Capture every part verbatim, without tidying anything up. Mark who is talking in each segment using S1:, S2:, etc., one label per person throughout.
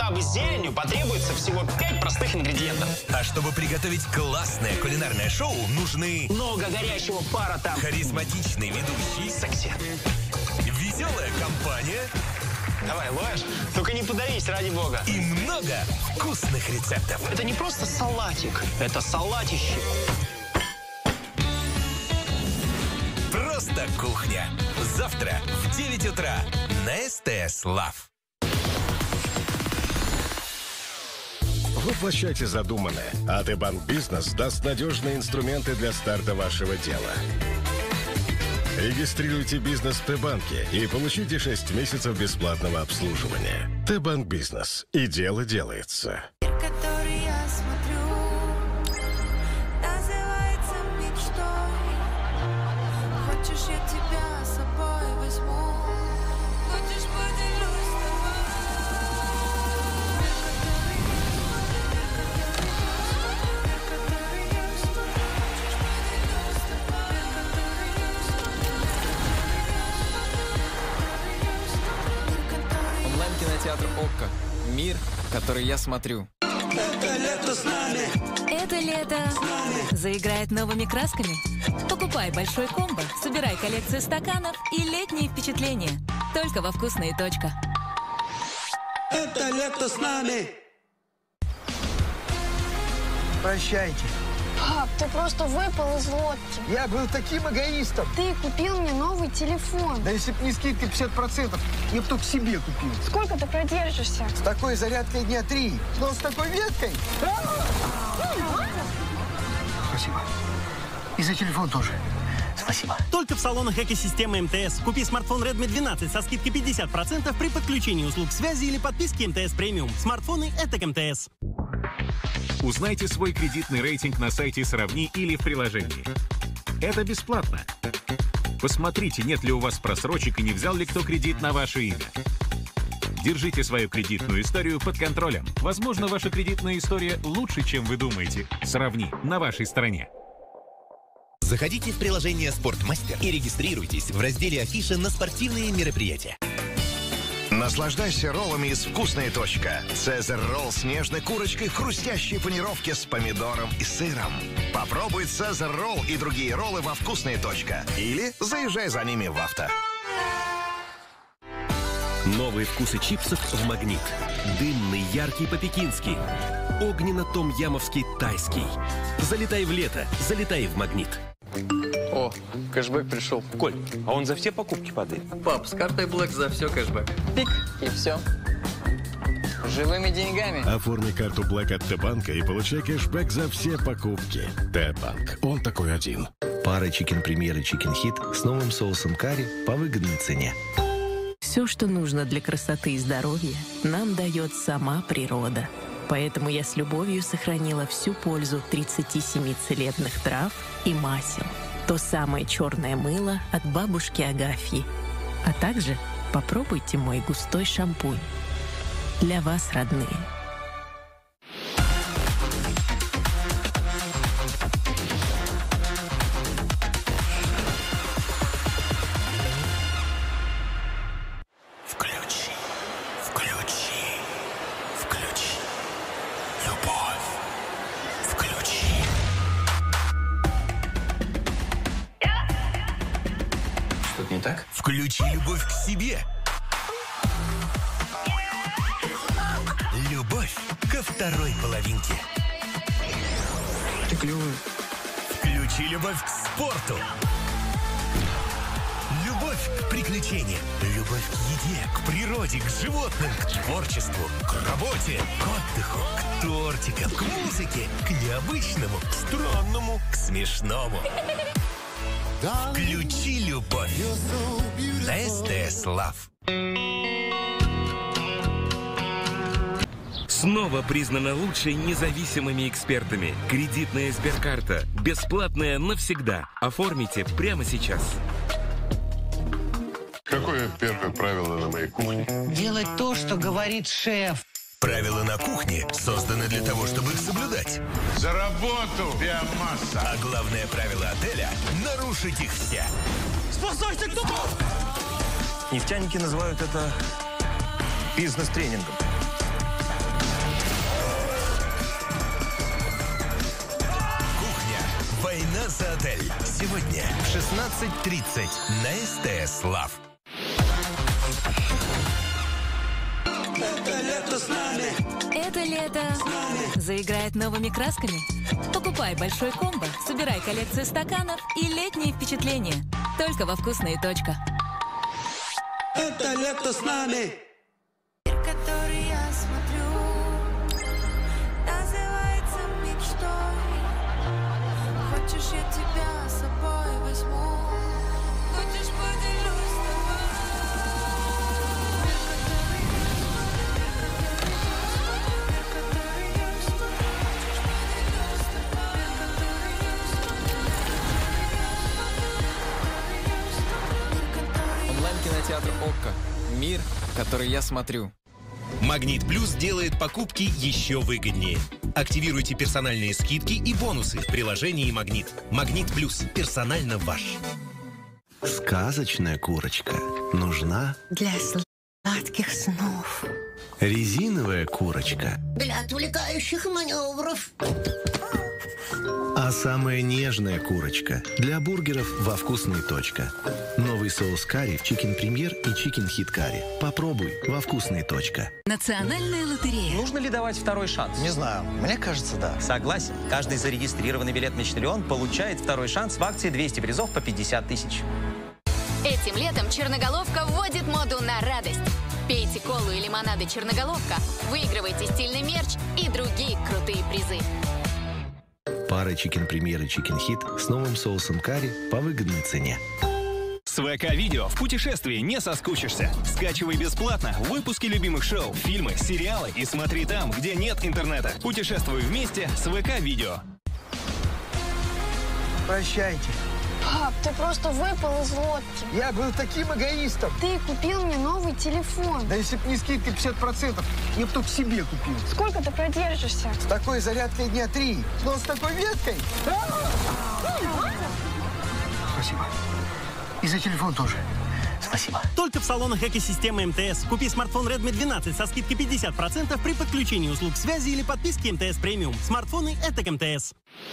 S1: масштабы с зеленью потребуется всего пять простых ингредиентов.
S2: А чтобы приготовить классное кулинарное шоу, нужны...
S1: Много горячего пара там.
S2: Харизматичный ведущий.
S1: Секси.
S2: Веселая компания.
S1: Давай, ловишь? Только не подавись, ради бога.
S2: И много вкусных рецептов.
S1: Это не просто салатик, это салатище.
S2: Просто кухня. Завтра в девять утра на СТС Лав.
S3: Воплощайте задуманное. АТ Банк Бизнес даст надежные инструменты для старта вашего дела. Регистрируйте бизнес в Т-банке и получите шесть месяцев бесплатного обслуживания. Т-банк Бизнес. И дело делается.
S4: Театр ОККО. Мир, который я смотрю.
S5: Это лето с нами.
S6: Это лето заиграет новыми красками. Покупай большой комбо, собирай коллекцию стаканов и летние впечатления. Только во «Вкусные. Точка».
S5: Это лето с нами.
S7: Прощайте.
S8: Пап, ты просто выпал из лодки.
S7: Я был таким эгоистом.
S8: Ты купил мне новый телефон.
S7: Да если бы не скидка пятьдесят процентов, я бы только себе купил.
S8: Сколько ты продержишься?
S7: С такой зарядкой дня три, но с такой веткой. Спасибо. И за телефон тоже. Спасибо.
S9: Только в салонах экосистемы МТС. Купи смартфон Redmi двенадцать со скидкой пятьдесят процентов при подключении услуг связи или подписке МТС Премиум. Смартфоны — это МТС.
S10: Узнайте свой кредитный рейтинг на сайте «Сравни» или в приложении. Это бесплатно. Посмотрите, нет ли у вас просрочек и не взял ли кто кредит на ваше имя. Держите свою кредитную историю под контролем. Возможно, ваша кредитная история лучше, чем вы думаете. «Сравни» на вашей стороне.
S2: Заходите в приложение «Спортмастер» и регистрируйтесь в разделе «Афиша» на спортивные мероприятия.
S11: Наслаждайся роллами из «Вкусная. Точка». Цезарь ролл с нежной курочкой в хрустящей панировке с помидором и сыром. Попробуй Цезарь ролл и другие роллы во «Вкусная. Точка». Или заезжай за ними в авто.
S12: Новые вкусы чипсов в «Магнит». Дымный, яркий по-пекински. Огненно-том-ямовский тайский. Залетай в лето, залетай в «Магнит».
S4: О, кэшбэк пришел.
S13: Коль, а он за все покупки падает?
S4: Пап, с картой Black за все кэшбэк. Пик, и все. Живыми деньгами.
S3: Оформи карту Black от Т-банка и получай кэшбэк за все покупки. Т-банк. Он такой один.
S14: Пара чикен-премьер и чикен-хит с новым соусом карри по выгодной цене.
S6: Все, что нужно для красоты и здоровья, нам дает сама природа. Поэтому я с любовью сохранила всю пользу тридцати семи целебных трав и масел. То самое черное мыло от бабушки Агафьи. А также попробуйте мой густой шампунь. Для вас, родные.
S2: Включи, включи, включи. Любовь. Включи.
S4: Что-то не так?
S2: Включи любовь к себе. Любовь ко второй половинке.
S4: Ты клевый.
S2: Включи любовь к спорту. Любовь к приключениям. Любовь к еде, к природе, к животным, к творчеству, к работе, к отдыху, к тортикам, к музыке, к необычному, к странному, к смешному. Включи любовь на СТС Лав.
S12: Снова признана лучшей независимыми экспертами. Кредитная Сберкарта. Бесплатная навсегда. Оформите прямо сейчас.
S15: Какое первое правило на моей кухне?
S16: Делать то, что говорит шеф.
S2: Правила на кухне созданы для того, чтобы их соблюдать.
S15: За работу, биомасса.
S2: А главное правило отеля – нарушить их все.
S13: Спасайся, кто-то! Нефтяники называют это бизнес-тренингом.
S2: Плаза Отель. Сегодня в шестнадцать тридцать на СТС Лав.
S5: Это лето с нами.
S17: Это лето заиграет новыми красками. Покупай большой комбо, собирай коллекцию стаканов и летние впечатления. Только во «Вкусная точка».
S5: Это лето с нами.
S18: Который я смотрю, называется мечтой. Хочешь, я тебя с собой возьму? Хочешь, поделюсь с тобой?
S4: Онлайн-кинотеатр «Окко». Мир, который я смотрю.
S2: Магнит Плюс делает покупки еще выгоднее. Активируйте персональные скидки и бонусы в приложении Магнит. Магнит Плюс. Персонально ваш.
S14: Сказочная курочка нужна
S16: Для сладких снов.
S14: резиновая курочка.
S16: Для отвлекающих маневров.
S14: А самая нежная курочка для бургеров во «Вкусная точка». Новый соус карри в Чикен Премьер и Чикен Хит Карри. Попробуй во «Вкусная точка».
S17: Национальная лотерея.
S19: Нужно ли давать второй шанс? Не знаю. Мне кажется, да. Согласен. Каждый зарегистрированный билет «Мечтальон» получает второй шанс в акции двести призов по пятьдесят тысяч.
S20: Этим летом Черноголовка вводит моду на радость. Пейте колу и лимонады Черноголовка, выигрывайте стильный мерч и другие крутые призы.
S14: Пара Чикен Премьер и Чикен Хит с новым соусом карри по выгодной цене.
S21: С ВК-видео в путешествии не соскучишься. Скачивай бесплатно выпуски любимых шоу, фильмы, сериалы и смотри там, где нет интернета. Путешествуй вместе с ВК-видео.
S7: Прощайте.
S8: Пап, ты просто выпал из лодки.
S7: Я был таким эгоистом.
S8: Ты купил мне новый телефон.
S7: Да если б не скидка пятьдесят процентов, я бы только себе купил.
S8: Сколько ты продержишься?
S7: С такой зарядкой дня три, но с такой веткой. Спасибо. И за телефон тоже. Спасибо.
S9: Только в салонах экосистемы МТС. Купи смартфон Redmi двенадцать со скидкой пятьдесят процентов при подключении услуг связи или подписке МТС премиум. Смартфоны — это к МТС.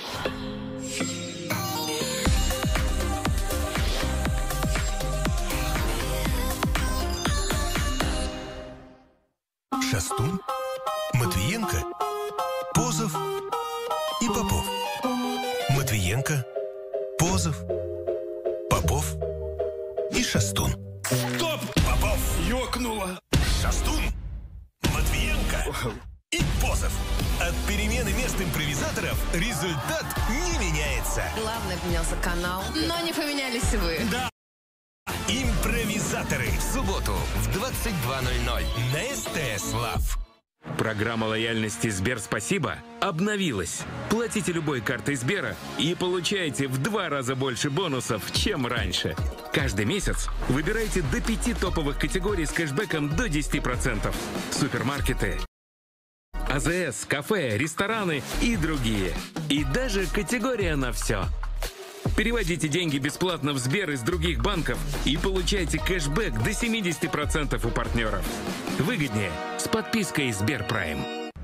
S2: Шастун, Матвиенко, Позов и Попов. Матвиенко, Позов, Попов и Шастун. Стоп! Попов! Ёкнуло! Шастун, Матвиенко и Позов. От перемены мест импровизаторов результат не меняется.
S22: Главное, поменялся канал, но не поменялись вы.
S2: Да. Импровизаторы в субботу в двадцать два ноль ноль на СТС Лав.
S23: Программа лояльности Сбер Спасибо обновилась. Платите любой картой Сбера и получайте в два раза больше бонусов, чем раньше. Каждый месяц выбирайте до пяти топовых категорий с кэшбэком до десяти процентов. Супермаркеты, АЗС, кафе, рестораны и другие. И даже категория на все. Переводите деньги бесплатно в Сбер из других банков и получайте кэшбэк до семидесяти процентов у партнеров. Выгоднее с подпиской Сберпрайм.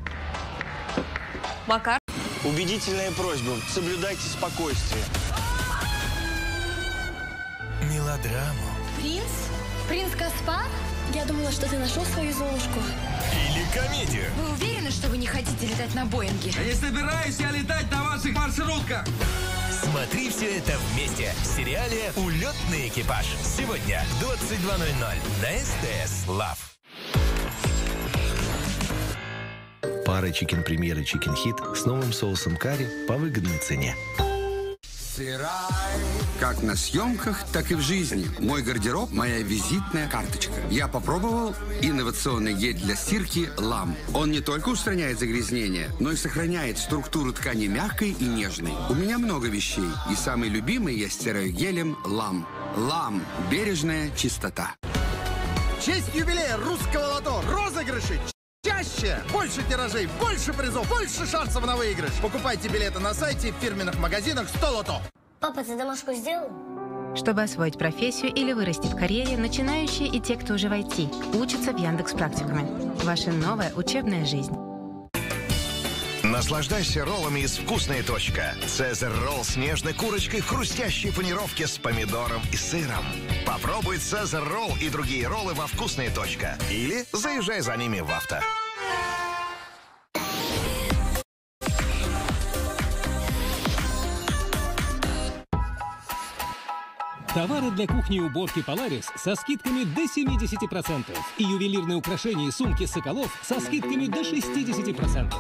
S1: Макар. Убедительная просьба. Соблюдайте спокойствие.
S2: Мелодраму.
S8: Принц? Принц Каспар? Я думала, что ты нашел свою Золушку.
S2: Или комедию.
S22: Вы уверены, что вы не хотите летать на Боинге?
S13: Не собираюсь я летать на ваших маршрутках.
S2: Смотри все это вместе в сериале «Улетный экипаж». Сегодня в двадцать два ноль ноль на СТС Лав.
S14: Пара Чикен Премьер и Чикен Хит с новым соусом карри по выгодной цене.
S24: Как на съемках, так и в жизни. Мой гардероб – моя визитная карточка. Я попробовал инновационный гель для стирки «Лам». Он не только устраняет загрязнения, но и сохраняет структуру ткани мягкой и нежной. У меня много вещей, и самый любимый я стираю гелем «Лам». «Лам» – бережная чистота.
S25: В честь юбилея русского лото розыгрыши чаще, больше тиражей, больше призов, больше шансов на выигрыш. Покупайте билеты на сайте и в фирменных магазинах сто лото.
S8: Папа, ты домашку сделал?
S26: Чтобы освоить профессию или вырасти в карьере, начинающие и те, кто уже в ай ти, учатся в Яндекс.Практикуме. Ваша новая учебная жизнь.
S2: Наслаждайся роллами из «Вкусная точка». Цезарь ролл с нежной курочкой в хрустящей панировке с помидором и сыром. Попробуй Цезарь ролл и другие роллы во «Вкусная точка». Или заезжай за ними в авто.
S3: Товары для кухни и уборки Polaris со скидками до семидесяти процентов. И ювелирные украшения и сумки Соколов со скидками до шестидесяти процентов.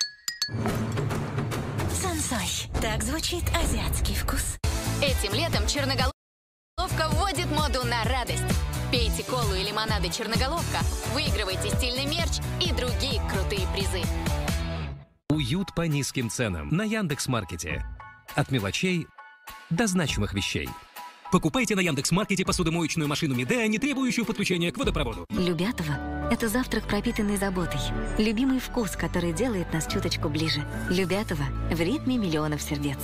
S16: Сансой. Так звучит азиатский вкус.
S20: Этим летом Черноголовка вводит моду на радость. Пейте колу и лимонады Черноголовка, выигрывайте стильный мерч и другие крутые призы.
S6: Уют по низким ценам на Яндекс.Маркете. От мелочей до значимых вещей. Покупайте на Яндекс.Маркете посудомоечную машину Midea, не требующую подключения к водопроводу.
S10: Любятово – это завтрак, пропитанный заботой. Любимый вкус, который делает нас чуточку ближе. Любятово в ритме миллионов сердец.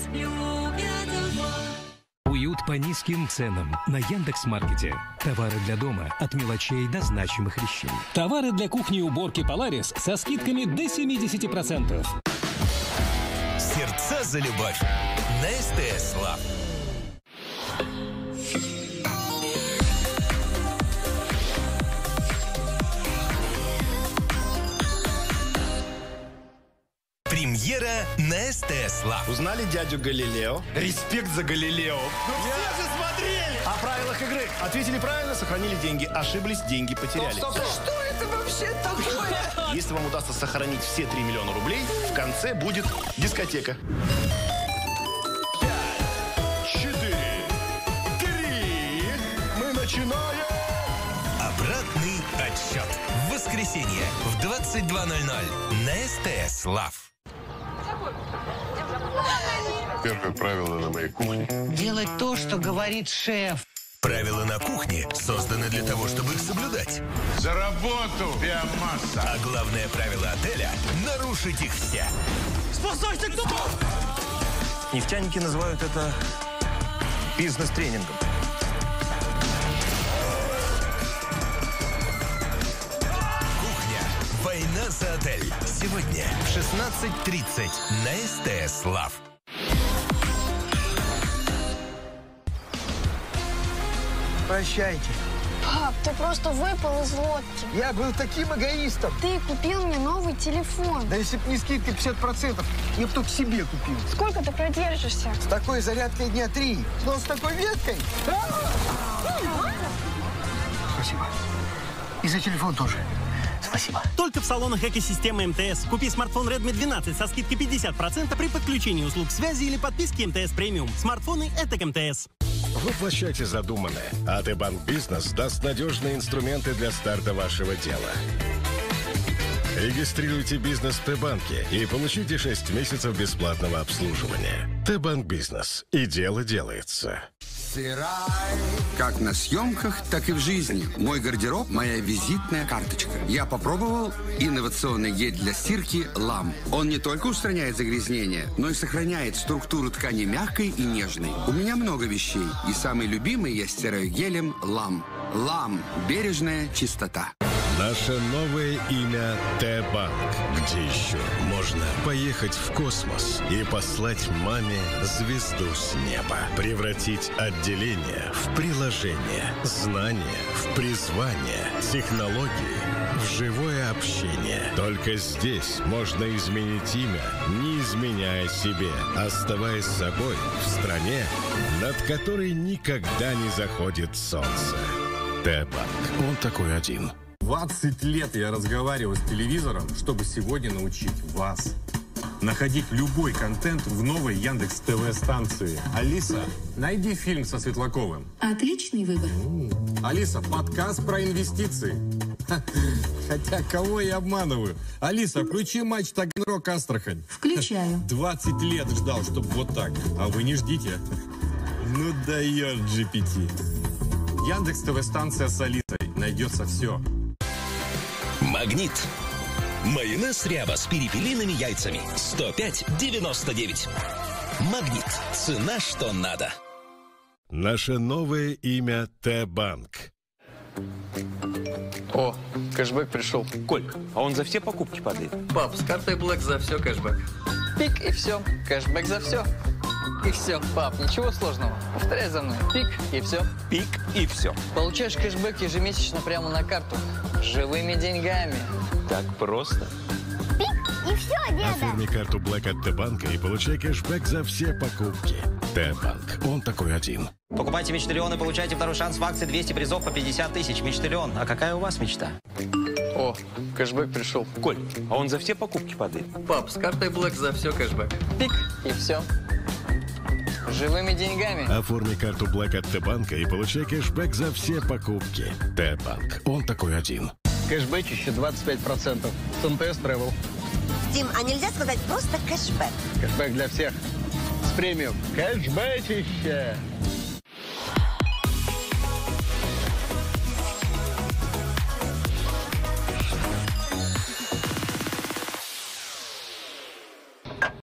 S6: Уют по низким ценам на Яндекс.Маркете. Товары для дома от мелочей до значимых вещей.
S3: Товары для кухни и уборки Polaris со скидками до семидесяти процентов.
S2: Сердца за любовь на СТС Лав. Премьера на СТС Лав.
S11: Узнали дядю Галилео? Респект за Галилео.
S25: Ну все же смотрели!
S11: О правилах игры. Ответили правильно, сохранили деньги. Ошиблись, деньги потеряли.
S25: Стоп, стоп, стоп.
S22: Что это вообще такое?
S11: Если вам удастся сохранить все три миллиона рублей, в конце будет дискотека. Пять, четыре, три. Мы начинаем.
S2: Обратный отсчет. В воскресенье в двадцать два ноль ноль на СТС Лав.
S12: Первое правило на моей кухне.
S16: Делать то, что говорит шеф.
S2: Правила на кухне созданы для того, чтобы их соблюдать.
S12: За работу, биомасса.
S2: А главное правило отеля – нарушить их все.
S25: Спасайся, кто?
S19: Нефтяники называют это бизнес-тренингом.
S2: Кухня. Война за отель. Сегодня в шестнадцать тридцать на СТС Лав.
S7: Прощайте.
S8: Пап, ты просто выпал из лодки.
S7: Я был таким эгоистом.
S8: Ты купил мне новый телефон.
S7: Да если бы не скидка пятьдесят процентов, я бы только себе купил.
S8: Сколько ты продержишься?
S7: С такой зарядкой дня три, но с такой веткой. Спасибо. И за телефон тоже. Спасибо.
S9: Только в салонах экосистемы МТС. Купи смартфон Redmi двенадцать со скидкой пятьдесят процентов при подключении услуг связи или подписке МТС Премиум. Смартфоны — это МТС.
S15: Воплощайте задуманное. АТ Банк Бизнес даст надежные инструменты для старта вашего дела. Регистрируйте бизнес в Т-банке и получите шесть месяцев бесплатного обслуживания. Т-банк Бизнес. И дело делается.
S24: Как на съемках, так и в жизни. Мой гардероб – моя визитная карточка. Я попробовал инновационный гель для стирки «Лам». Он не только устраняет загрязнения, но и сохраняет структуру ткани мягкой и нежной. У меня много вещей, и самый любимый я стираю гелем «Лам». «Лам» – бережная чистота.
S15: Наше новое имя Т-банк, где еще можно поехать в космос и послать маме звезду с неба, превратить отделение в приложение, знания в призвание, технологии в живое общение. Только здесь можно изменить имя, не изменяя себе, оставаясь собой в стране, над которой никогда не заходит солнце. Т-банк, он такой один.
S27: двадцать лет я разговариваю с телевизором, чтобы сегодня научить вас находить любой контент в новой Яндекс ТВ станции. Алиса, найди фильм со Светлаковым.
S22: Отличный выбор.
S27: Алиса, подкаст про инвестиции. Хотя, кого я обманываю? Алиса, включи матч Таганрог Астрахань.
S22: Включаю.
S27: двадцать лет ждал, чтобы вот так. А вы не ждите. Ну дает джи пи ти. Яндекс ТВ станция с Алисой. Найдется все.
S2: Магнит. Майонез Ряба с перепелиными яйцами. сто пять девяносто девять. Магнит. Цена, что надо.
S15: Наше новое имя Т-банк.
S1: О, кэшбэк пришел.
S4: Коль, а он за все покупки падает?
S1: Пап, с картой Black за все кэшбэк. Пик и все. Кэшбэк за все. И все. Пап, ничего сложного. Повторяй за мной. Пик и все.
S4: Пик и все.
S1: Получаешь кэшбэк ежемесячно прямо на карту. Живыми деньгами.
S4: Так просто?
S5: Пик и все, деда.
S15: Оформи карту Black от Т-банка и получай кэшбэк за все покупки. Т-банк. Он такой один.
S19: Покупайте Мечтальон и получайте второй шанс в акции двести призов по пятьдесят тысяч. Мечтальон. А какая у вас мечта?
S1: О, кэшбэк пришел.
S4: Коль, а он за все покупки падает?
S1: Пап, с картой Black за все кэшбэк. Пик и все. Живыми деньгами.
S15: Оформи карту Black от Т-банка и получай кэшбэк за все покупки. Т-банк. Он такой один.
S25: Кэшбэчище двадцать пять процентов. С эм тэ эс Travel.
S17: Дим, а нельзя сказать просто кэшбэк?
S25: Кэшбэк для всех. С премиум. Кэшбэчище.